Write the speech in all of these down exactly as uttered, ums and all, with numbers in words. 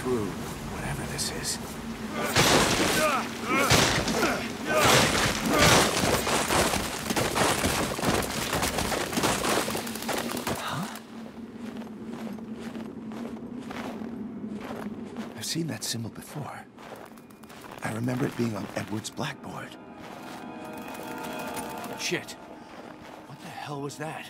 through whatever this is. Huh? I've seen that symbol before. I remember it being on Edward's blackboard. Shit. What the hell was that?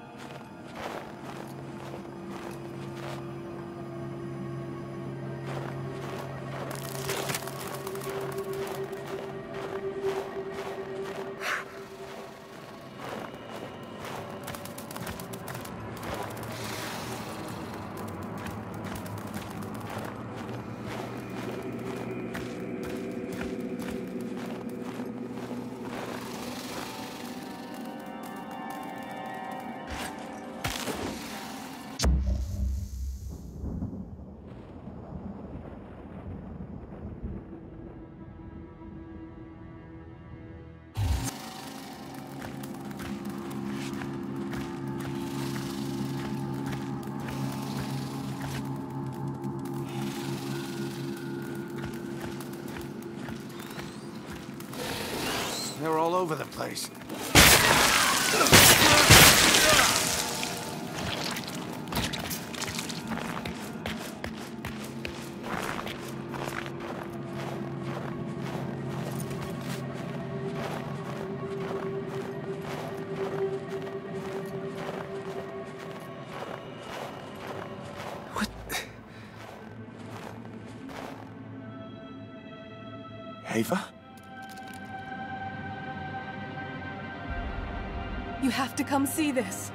They're all over the place. What? Ava? You have to come see this.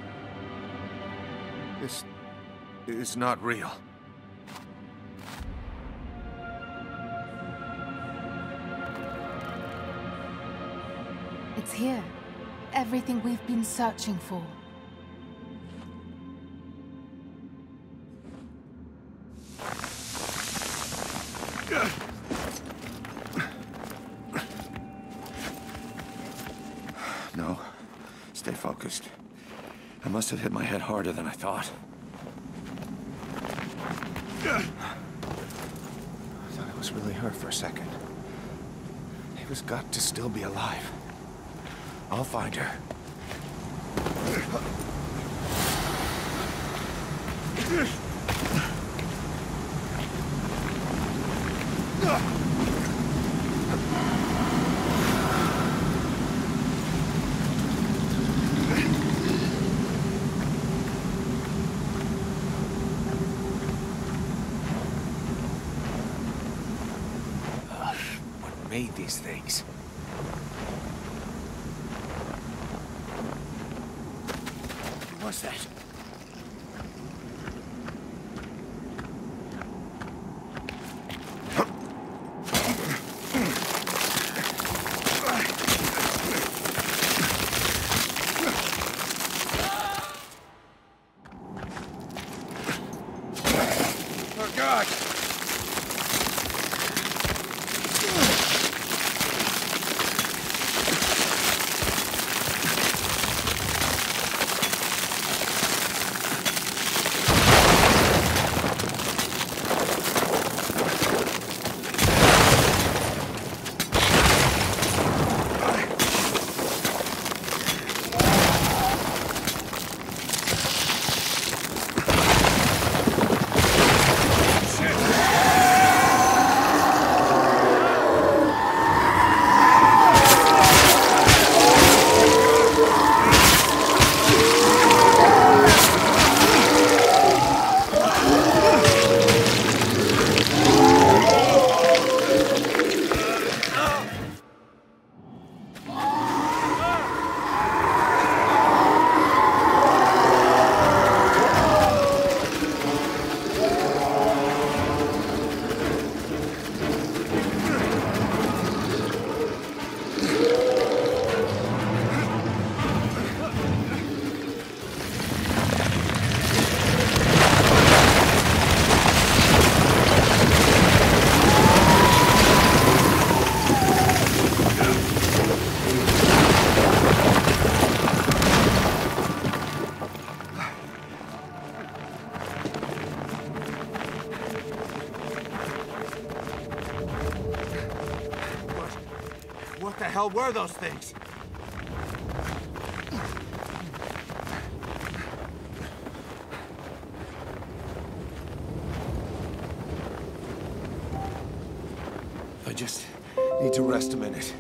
This is not real. It's here. Everything we've been searching for. No. Stay focused. I must have hit my head harder than I thought. I thought it was really her for a second. Ava's got to still be alive. I'll find her. Made these things. What's that? Oh, God! What the hell were those things? I just need to rest a minute.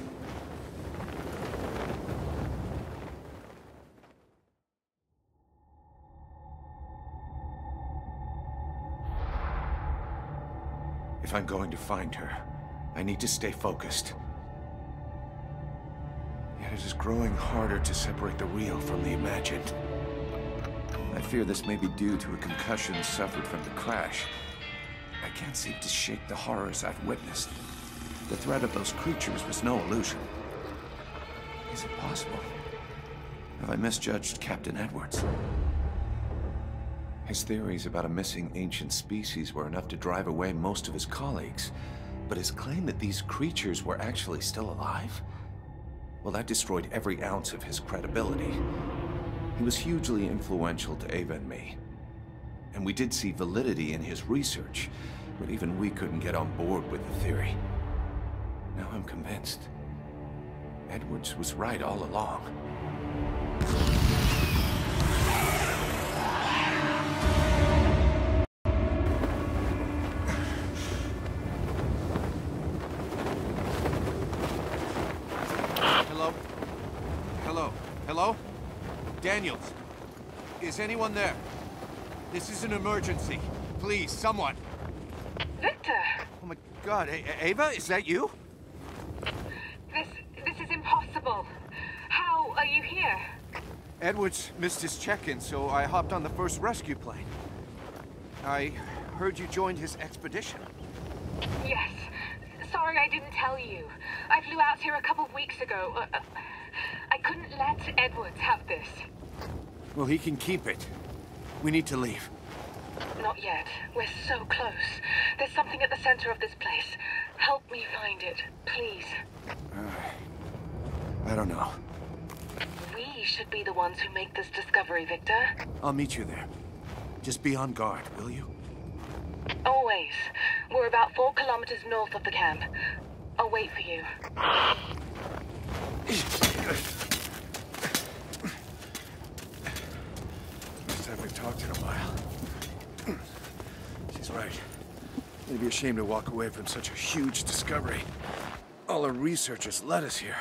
If I'm going to find her, I need to stay focused. Yet it is growing harder to separate the real from the imagined. I fear this may be due to a concussion suffered from the crash. I can't seem to shake the horrors I've witnessed. The threat of those creatures was no illusion. Is it possible? Have I misjudged Captain Edwards? His theories about a missing ancient species were enough to drive away most of his colleagues. But his claim that these creatures were actually still alive? Well, that destroyed every ounce of his credibility. He was hugely influential to Ava and me. And we did see validity in his research, but even we couldn't get on board with the theory. Now I'm convinced. Edwards was right all along. Hello? Hello? Hello? Daniels? Is anyone there? This is an emergency. Please, someone. Victor! Oh my God, A Ava, is that you? This... this is impossible. How are you here? Edwards missed his check-in, so I hopped on the first rescue plane. I heard you joined his expedition. Yes. Sorry I didn't tell you. I flew out here a couple of weeks ago. Uh, uh, I couldn't let Edwards have this. Well, he can keep it. We need to leave. Not yet. We're so close. There's something at the center of this place. Help me find it, please. Uh, I don't know. We should be the ones who make this discovery, Victor. I'll meet you there. Just be on guard, will you? Always. We're about four kilometers north of the camp. I'll wait for you. First time we've talked in a while. She's right. It'd be a shame to walk away from such a huge discovery. All our researchers led us here.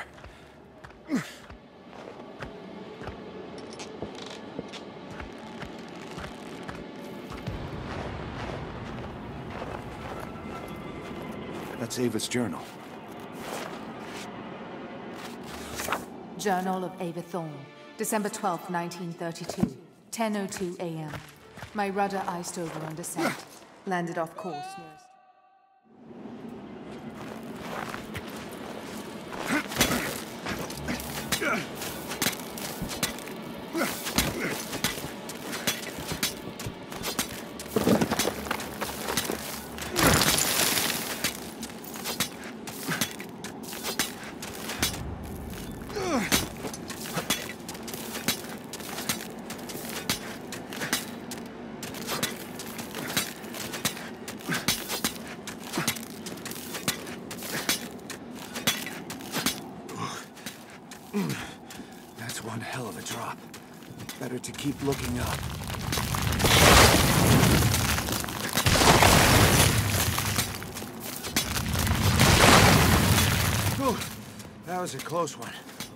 That's Ava's journal. Journal of Ava Thorne, December twelfth, nineteen thirty-two, ten oh two a m My rudder iced over on descent. Landed off course nearest. That's one hell of a drop. Better to keep looking up. Whew, that was a close one.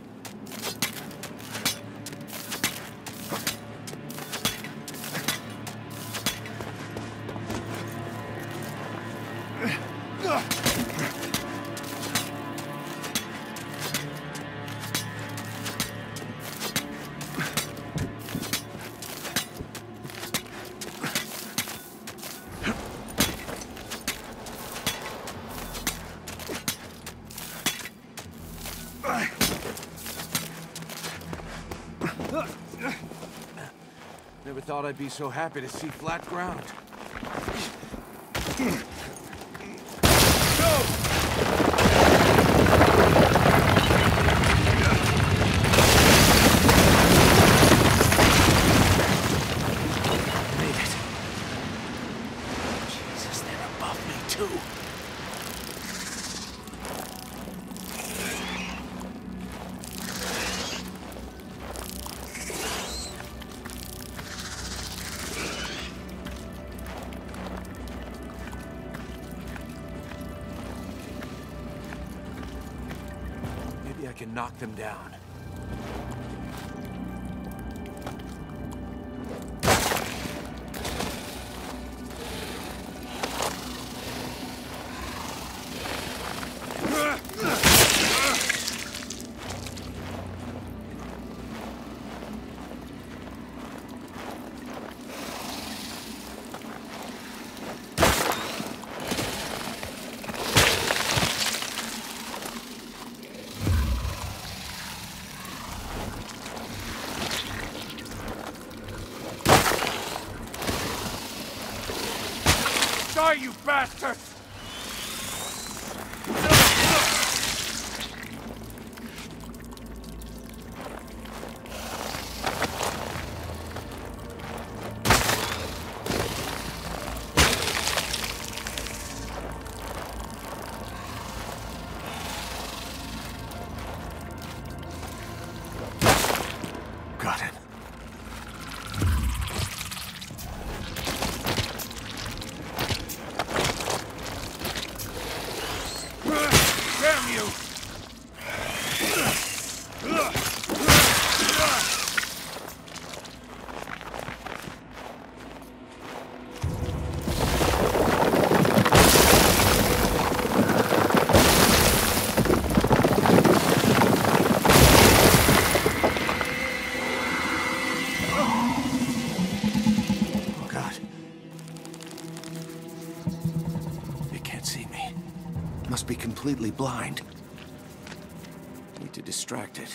Never thought I'd be so happy to see flat ground. Made it. Jesus, they're above me too. Maybe I can knock them down. Die, you bastards! Got it. Damn you! Oh God. It can't see me. Must be completely blind. Need to distract it.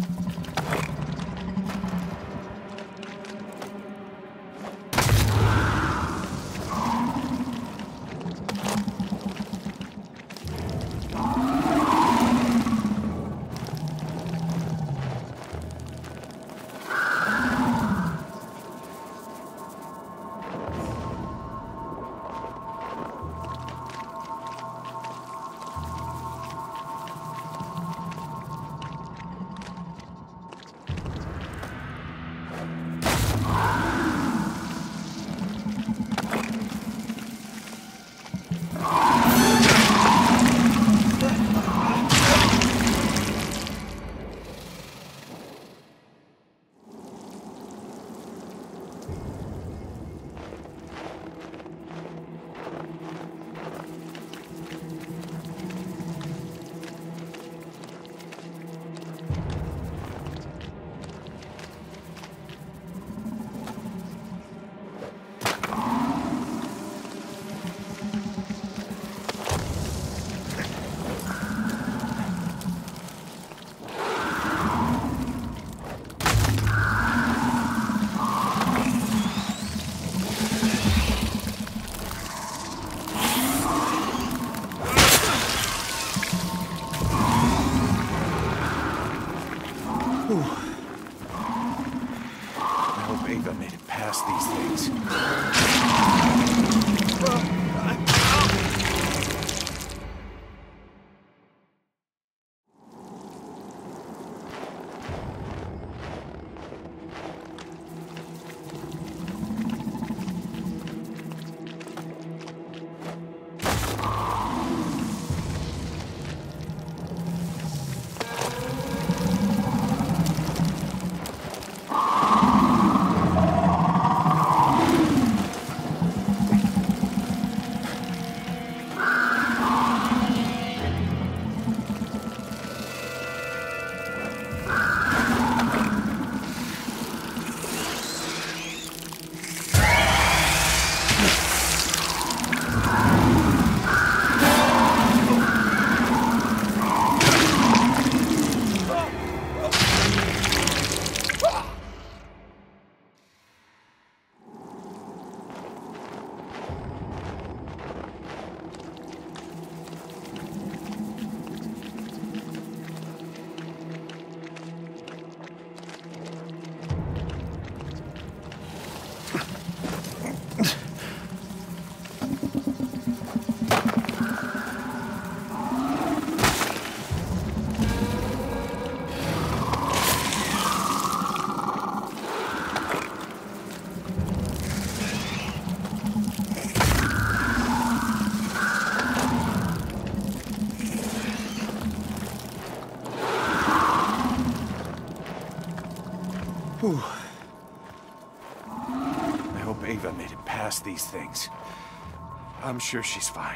I hope Ava made it past these things. Whew. I hope Ava made it past these things. I'm sure she's fine.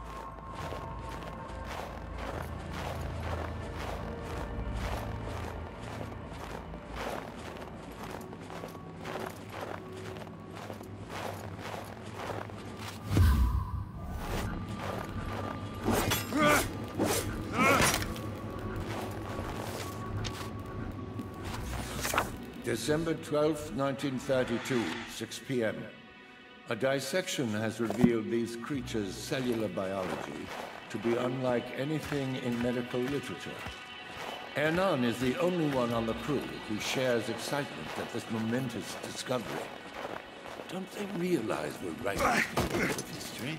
December twelfth, nineteen thirty-two, six p m A dissection has revealed these creatures' cellular biology to be unlike anything in medical literature. Hernan is the only one on the crew who shares excitement at this momentous discovery. Don't they realize we're writing a bit of history?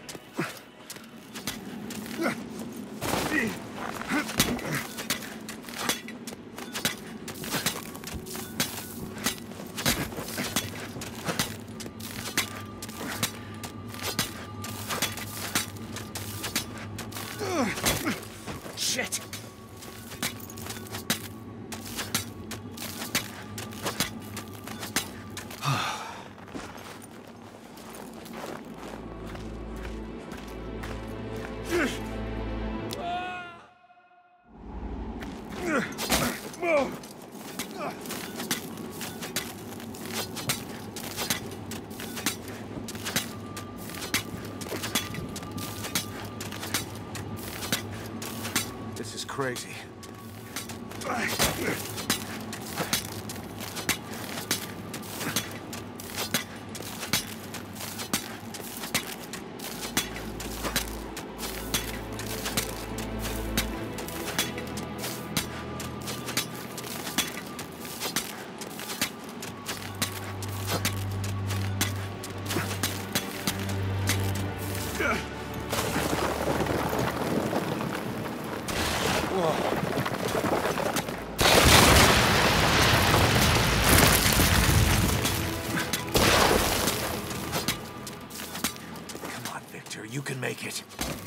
Shit! This is crazy. Come on, Victor, you can make it.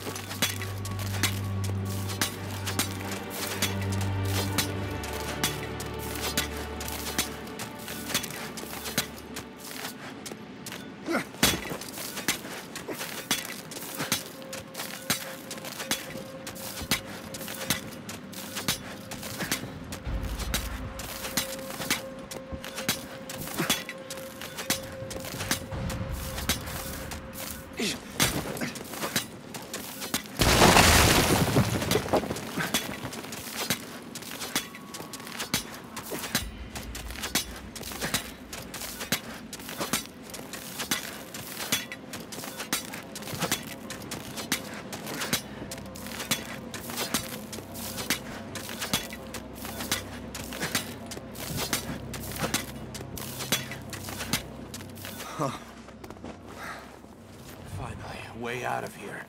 Huh. Finally, a way out of here.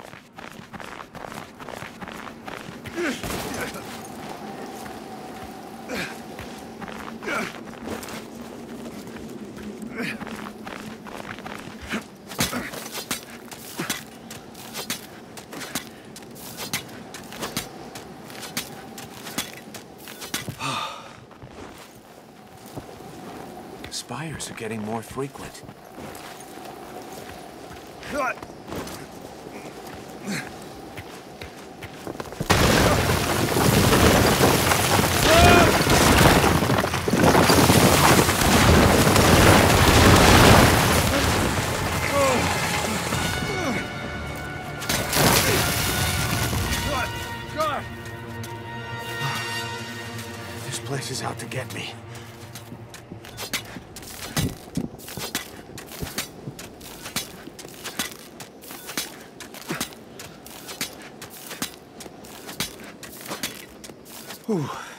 Spires are getting more frequent. This place is out to get me. Whew.